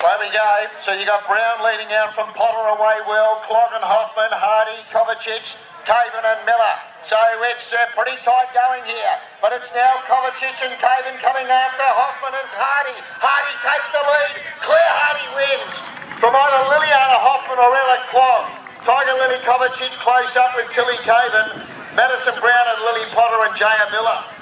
Away we go. So you got Brown leading out from Potter away well. Cloggin, Hoffman, Hardy, Kovacic, Caven and Miller. So it's pretty tight going here. But it's now Kovacic and Caven coming after Hoffman and Hardy. Hardy takes the lead. Claire Hardy wins from either Liliana Hoffman or Ella Clog. Tiger Lily Kovacic close up with Tilly Caven, Madison Brown and Lily Potter and Jaya Miller.